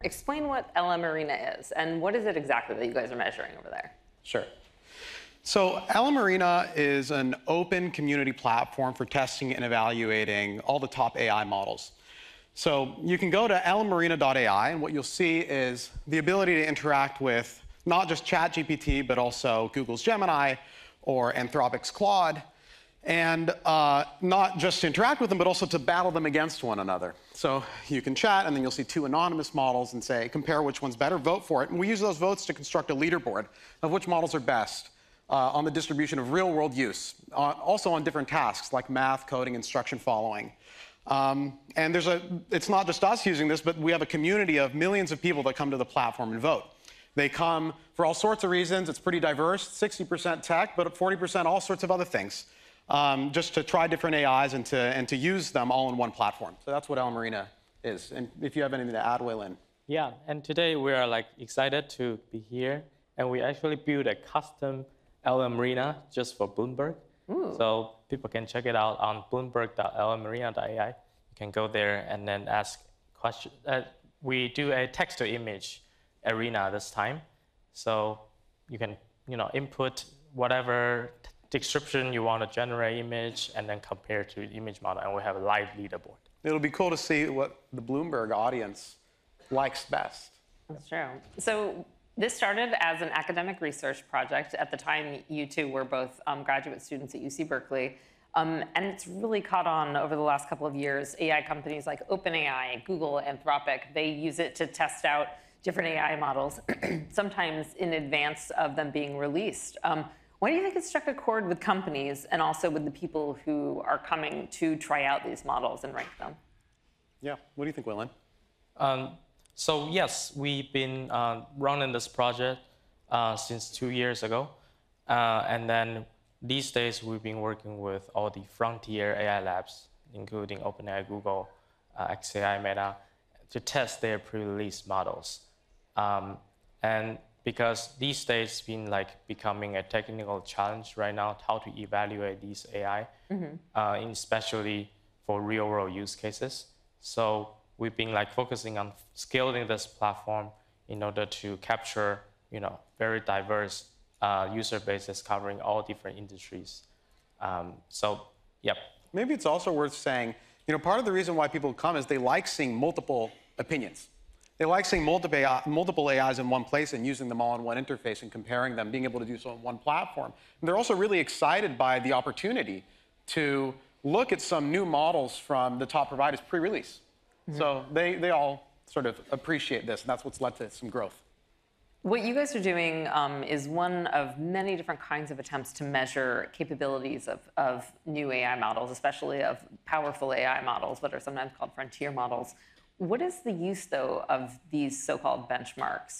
explain what LMArena is and what is it exactly that you guys are measuring over there? Sure. So LMArena is an open community platform for testing and evaluating all the top AI models. So you can go to LMArena.ai, and what you'll see is the ability to interact with not just ChatGPT, but also Google's Gemini or Anthropic's Claude, and not just to interact with them, but also to battle them against one another. So you can chat, and then you'll see two anonymous models and say, compare which one's better, vote for it. And we use those votes to construct a leaderboard of which models are best on the distribution of real-world use, also on different tasks like math, coding, instruction following. And it's not just us using this, but we have a community of millions of people that come to the platform and vote. They come for all sorts of reasons. It's pretty diverse, 60% tech, but 40% all sorts of other things, just to try different AIs and to use them all in one platform. So that's what LMArena is. And if you have anything to add, Wei-Lin. Yeah, and today we are excited to be here, and we actually built a custom LMArena just for Bloomberg. Ooh. So people can check it out on bloomberg.lmarena.ai. You can go there and then ask questions. We do a text-to-image arena this time. So you can input whatever description you want to generate image and then compare to the image model, and we have a live leaderboard. It'll be cool to see what the Bloomberg audience likes best. That's true. So this started as an academic research project. At the time, you two were both graduate students at UC Berkeley. And it's really caught on over the last couple of years. AI companies like OpenAI, Google, Anthropic, they use it to test out different AI models, sometimes in advance of them being released. Why do you think it struck a chord with companies and also with the people who are coming to try out these models and rank them? Yeah, what do you think, Wei-Lin? So yes, we've been running this project since 2 years ago. And then these days, we've been working with all the frontier AI labs, including OpenAI, Google, XAI, Meta, to test their pre-release models. And because these days it's been becoming a technical challenge right now, how to evaluate these AI, especially for real-world use cases. So we've been focusing on scaling this platform in order to capture, very diverse user bases covering all different industries. So, yep. Maybe it's also worth saying, part of the reason why people come is they like seeing multiple opinions. They like seeing multiple AIs in one place and using them all in one interface and comparing them, being able to do so on one platform. And they're also really excited by the opportunity to look at some new models from the top providers pre-release. So they all sort of appreciate this, and that's what's led to some growth. What you guys are doing is one of many different kinds of attempts to measure capabilities of new AI models, especially of powerful AI models, what are sometimes called frontier models. What is the use, though, of these so-called benchmarks?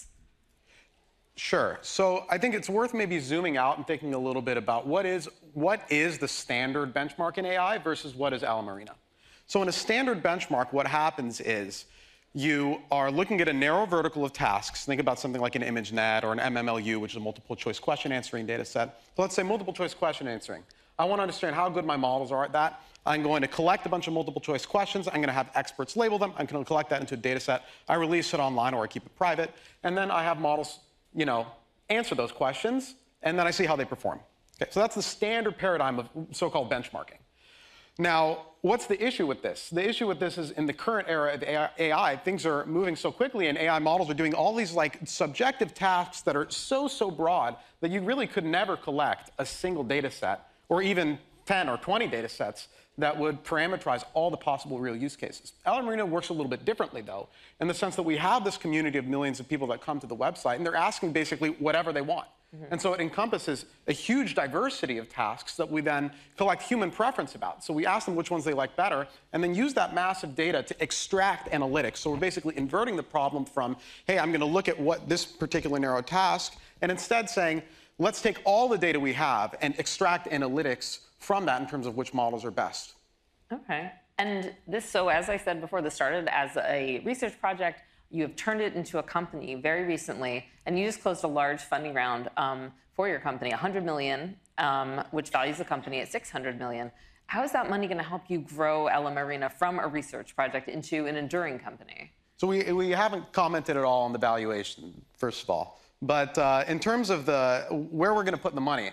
Sure. So I think it's worth maybe zooming out and thinking a little bit about what is the standard benchmark in AI versus what is LMArena. So in a standard benchmark, what happens is you are looking at a narrow vertical of tasks. Think about something like an ImageNet or an MMLU, which is a multiple choice question answering data set. So let's say multiple choice question answering. I want to understand how good my models are at that. I'm going to collect a bunch of multiple choice questions. I'm going to have experts label them. I'm going to collect that into a data set. I release it online or I keep it private. And then I have models, answer those questions. And then I see how they perform. Okay, so that's the standard paradigm of so-called benchmarking. Now, what's the issue with this? The issue with this is in the current era of AI, things are moving so quickly, and AI models are doing all these subjective tasks that are so broad that you really could never collect a single data set, or even 10 or 20 data sets that would parameterize all the possible real use cases. LMArena works a little bit differently, though, in the sense that we have this community of millions of people that come to the website, and they're asking basically whatever they want. And so it encompasses a huge diversity of tasks that we then collect human preference about. So we ask them which ones they like better, and then use that massive data to extract analytics. So we're basically inverting the problem from, hey, I'm going to look at what this particular narrow task, and instead saying, let's take all the data we have and extract analytics from that in terms of which models are best. Okay. And this, so as I said before, this started as a research project. You have turned it into a company very recently, and you just closed a large funding round for your company, $100 million, which values the company at $600 million. How is that money going to help you grow LMArena from a research project into an enduring company? So we haven't commented at all on the valuation, first of all. But in terms of where we're going to put the money,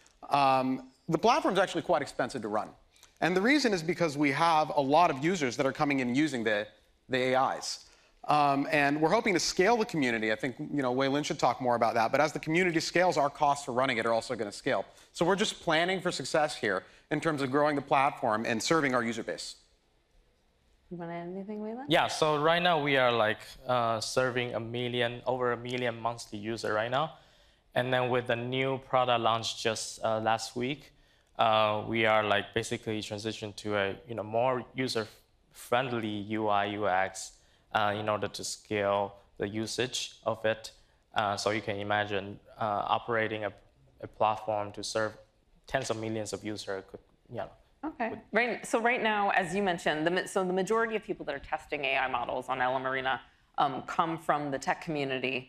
the platform's actually quite expensive to run. And the reason is because we have a lot of users that are coming in using the AIs. And we're hoping to scale the community. I think Wei-Lin should talk more about that. But as the community scales, our costs for running it are also going to scale. So we're just planning for success here in terms of growing the platform and serving our user base. You want to add anything, Wei-Lin? Yeah, so right now we are serving over a million monthly users right now. And then with the new product launch just last week, we are basically transitioned to a more user-friendly UI UX in order to scale the usage of it. So you can imagine operating a platform to serve tens of millions of users. Okay. Right now, as you mentioned, the majority of people that are testing AI models on LMArena come from the tech community.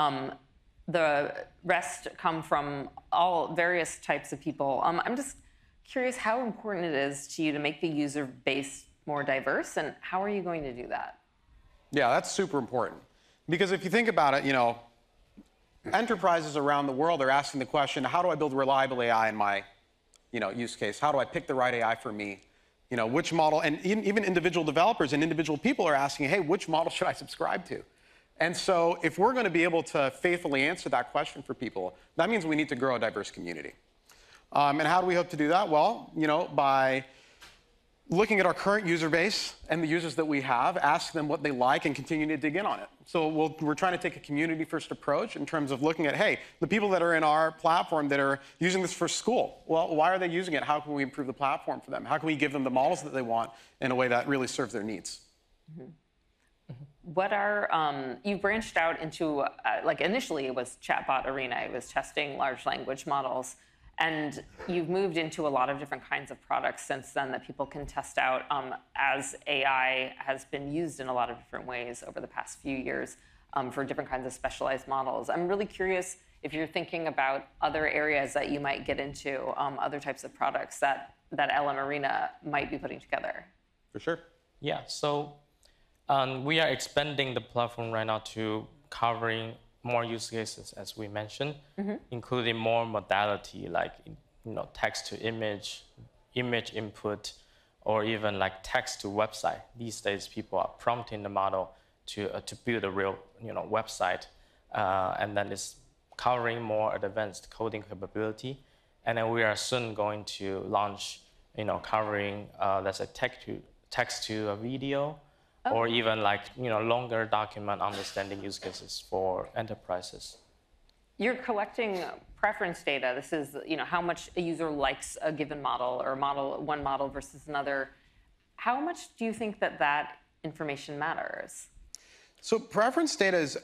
The rest come from all various types of people. I'm just curious how important it is to you to make the user base more diverse, and how are you going to do that? Yeah, that's super important. Because if you think about it, enterprises around the world are asking the question, how do I build reliable AI in my use case? How do I pick the right AI for me? Which model? And even individual developers and individual people are asking, hey, which model should I subscribe to? And so if we're going to be able to faithfully answer that question for people, that means we need to grow a diverse community. And how do we hope to do that? Well, by looking at our current user base and the users that we have, ask them what they like and continue to dig in on it. So we're trying to take a community-first approach in terms of looking at, hey, the people that are in our platform that are using this for school, well, why are they using it? How can we improve the platform for them? How can we give them the models that they want in a way that really serves their needs? Mm-hmm. What are, you branched out into, initially it was chatbot arena, it was testing large language models. And you've moved into a lot of different kinds of products since then that people can test out as AI has been used in a lot of different ways over the past few years for different kinds of specialized models. I'm really curious if you're thinking about other areas that you might get into, other types of products that LMArena might be putting together. For sure. Yeah, so we are expanding the platform right now to covering more use cases, as we mentioned, including more modality like text to image, image input, or even text to website. These days, people are prompting the model to build a real website, and then it's covering more advanced coding capability. And then we are soon going to launch, covering let's say text to a video. Or even longer document understanding use cases for enterprises. You're collecting preference data. This is how much a user likes a given model or one model versus another. How much do you think that information matters? So preference data is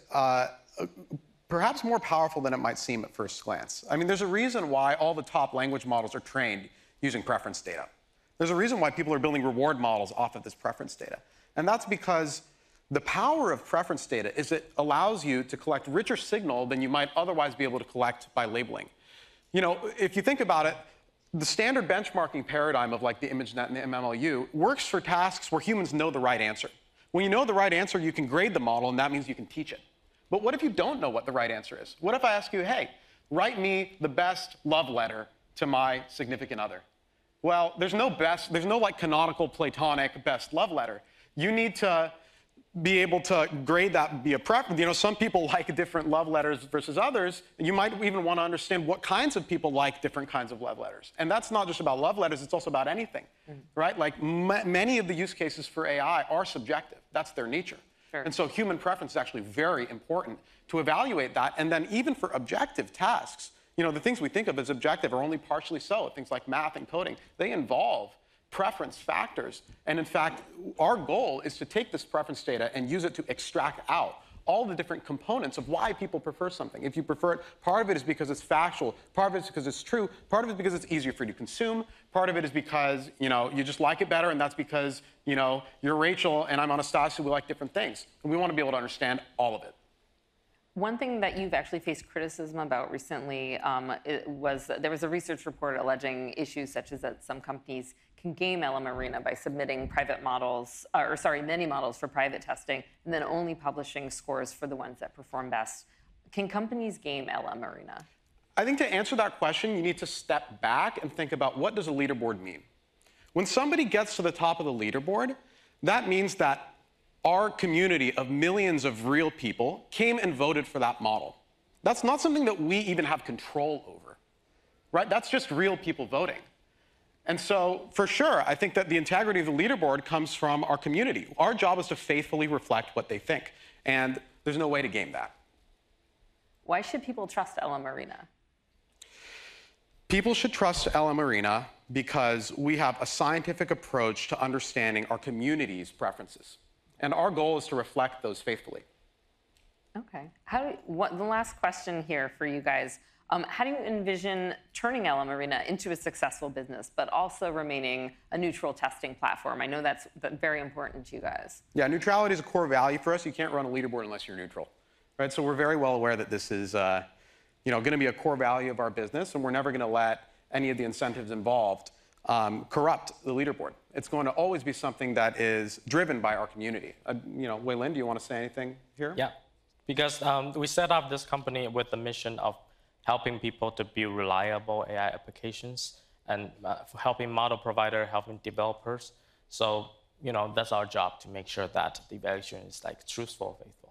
perhaps more powerful than it might seem at first glance. I mean, there's a reason why all the top language models are trained using preference data. There's a reason why people are building reward models off of this preference data. And that's because the power of preference data is it allows you to collect richer signal than you might otherwise be able to collect by labeling. If you think about it, the standard benchmarking paradigm of the ImageNet and the MMLU works for tasks where humans know the right answer. When you know the right answer, you can grade the model, and that means you can teach it. But what if you don't know what the right answer is? What if I ask you, hey, write me the best love letter to my significant other? Well, there's no canonical Platonic best love letter. You need to be able to grade that via preference. Some people like different love letters versus others. You might even want to understand what kinds of people like different kinds of love letters. And that's not just about love letters, it's also about anything, right? Many of the use cases for AI are subjective. That's their nature. Sure. And so human preference is actually very important to evaluate that. And then even for objective tasks, the things we think of as objective are only partially so. Things like math and coding, they involve preference factors. And in fact, our goal is to take this preference data and use it to extract out all the different components of why people prefer something. If you prefer it, part of it is because it's factual, part of it is because it's true, part of it is because it's easier for you to consume, part of it is because you just like it better, and that's because you're Rachel and I'm Anastasios, we like different things. And we want to be able to understand all of it. One thing that you've actually faced criticism about recently there was a research report alleging issues such as that some companies can game LMArena by submitting private models, or sorry, many models for private testing, and then only publishing scores for the ones that perform best. Can companies game LMArena? I think to answer that question, you need to step back and think about what does a leaderboard mean? When somebody gets to the top of the leaderboard, that means that our community of millions of real people came and voted for that model. That's not something that we even have control over, right? That's just real people voting. And so, for sure, I think that the integrity of the leaderboard comes from our community. Our job is to faithfully reflect what they think, and there's no way to game that. Why should people trust LMArena? People should trust LMArena because we have a scientific approach to understanding our community's preferences. And our goal is to reflect those faithfully. Okay. The last question here for you guys. How do you envision turning LMArena into a successful business, but also remaining a neutral testing platform? I know that's very important to you guys. Yeah, neutrality is a core value for us. You can't run a leaderboard unless you're neutral, right? So we're very well aware that this is going to be a core value of our business, and we're never going to let any of the incentives involved corrupt the leaderboard. It's going to always be something that is driven by our community. Wei-Lin, do you want to say anything here? Yeah, because we set up this company with the mission of helping people to build reliable AI applications and helping model provider, helping developers. So, that's our job to make sure that the evaluation is truthful, faithful.